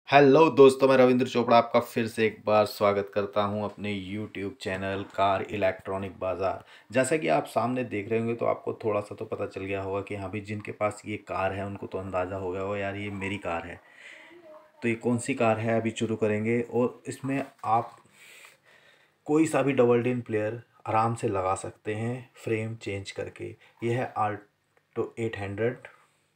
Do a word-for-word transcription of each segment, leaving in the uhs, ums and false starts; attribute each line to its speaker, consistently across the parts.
Speaker 1: Hello दोस्तों, मैं रविंद्र चोपड़ा आपका फिर से एक बार स्वागत करता हूं अपने यूट्यूब चैनल कार इलेक्ट्रॉनिक बाज़ार। जैसा कि आप सामने देख रहे होंगे तो आपको थोड़ा सा तो पता चल गया होगा कि हाँ भाई, जिनके पास ये कार है उनको तो अंदाज़ा हो गया होगा यार ये मेरी कार है। तो ये कौन सी कार है अभी शुरू करेंगे, और इसमें आप कोई सा भी डबल डिन प्लेयर आराम से लगा सकते हैं फ्रेम चेंज करके। ये है आल्टो एट हंड्रेड,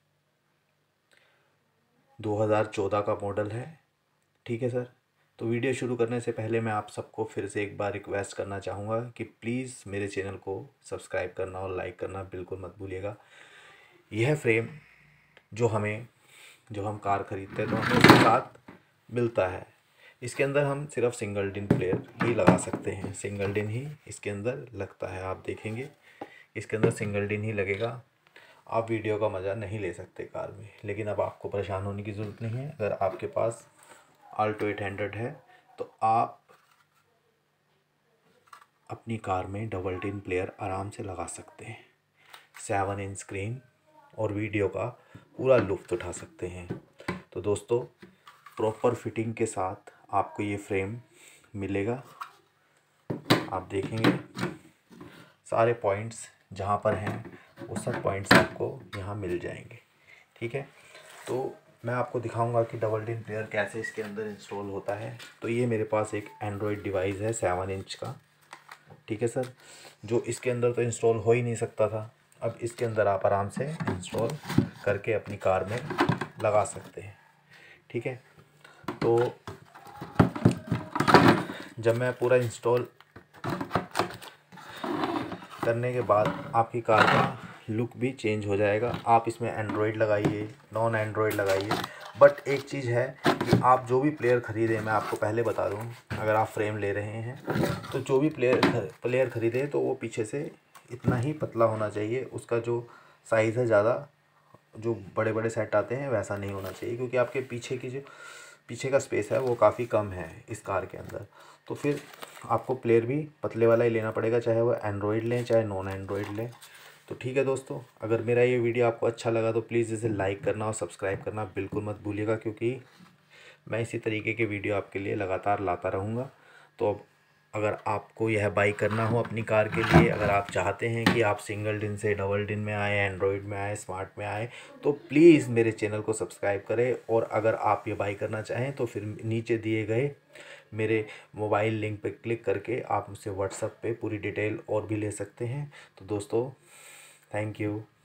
Speaker 1: दो हज़ार चौदह का मॉडल है। ठीक है सर। तो वीडियो शुरू करने से पहले मैं आप सबको फिर से एक बार रिक्वेस्ट करना चाहूँगा कि प्लीज़ मेरे चैनल को सब्सक्राइब करना और लाइक करना बिल्कुल मत भूलिएगा। यह फ्रेम जो हमें जो हम कार खरीदते हैं तो हमें उसके साथ मिलता है। इसके अंदर हम सिर्फ सिंगल डिन प्लेयर ही लगा सकते हैं, सिंगल डिन ही इसके अंदर लगता है। आप देखेंगे इसके अंदर सिंगल डिन ही लगेगा। आप वीडियो का मज़ा नहीं ले सकते कार में, लेकिन अब आपको परेशान होने की ज़रूरत नहीं है। अगर आपके पास आल्टो एट हंड्रेड है तो आप अपनी कार में डबल डिन प्लेयर आराम से लगा सकते हैं। सेवन इंच स्क्रीन और वीडियो का पूरा लुत्फ़ उठा सकते हैं। तो दोस्तों, प्रॉपर फिटिंग के साथ आपको ये फ्रेम मिलेगा। आप देखेंगे सारे पॉइंट्स जहाँ पर हैं वो सब पॉइंट्स आपको यहाँ मिल जाएंगे। ठीक है। तो मैं आपको दिखाऊंगा कि डबल डिन प्लेयर कैसे इसके अंदर इंस्टॉल होता है। तो ये मेरे पास एक एंड्रॉयड डिवाइस है सेवन इंच का। ठीक है सर। जो इसके अंदर तो इंस्टॉल हो ही नहीं सकता था, अब इसके अंदर आप आराम से इंस्टॉल करके अपनी कार में लगा सकते हैं। ठीक है। तो जब मैं पूरा इंस्टॉल करने के बाद आपकी कार का लुक भी चेंज हो जाएगा। आप इसमें एंड्रॉयड लगाइए, नॉन एंड्रॉयड लगाइए, बट एक चीज़ है कि आप जो भी प्लेयर ख़रीदें, मैं आपको पहले बता दूं, अगर आप फ्रेम ले रहे हैं तो जो भी प्लेयर प्लेयर ख़रीदें तो वो पीछे से इतना ही पतला होना चाहिए। उसका जो साइज़ है ज़्यादा जो बड़े बड़े सेट आते हैं वैसा नहीं होना चाहिए, क्योंकि आपके पीछे की जो पीछे का स्पेस है वो काफ़ी कम है इस कार के अंदर। तो फिर आपको प्लेयर भी पतले वाला ही लेना पड़ेगा, चाहे वो एंड्रॉयड लें चाहे नॉन एंड्रॉयड लें। तो ठीक है दोस्तों, अगर मेरा ये वीडियो आपको अच्छा लगा तो प्लीज़ इसे लाइक करना और सब्सक्राइब करना बिल्कुल मत भूलिएगा, क्योंकि मैं इसी तरीके के वीडियो आपके लिए लगातार लाता रहूँगा। तो अब अगर आपको यह बाई करना हो अपनी कार के लिए, अगर आप चाहते हैं कि आप सिंगल डिन से डबल डिन में आए, एंड्रॉयड में आए, स्मार्ट में आए, तो प्लीज़ मेरे चैनल को सब्सक्राइब करें। और अगर आप ये बाई करना चाहें तो फिर नीचे दिए गए मेरे मोबाइल लिंक पर क्लिक करके आप मुझसे व्हाट्सएप पे पूरी डिटेल और भी ले सकते हैं। तो दोस्तों, थैंक यू।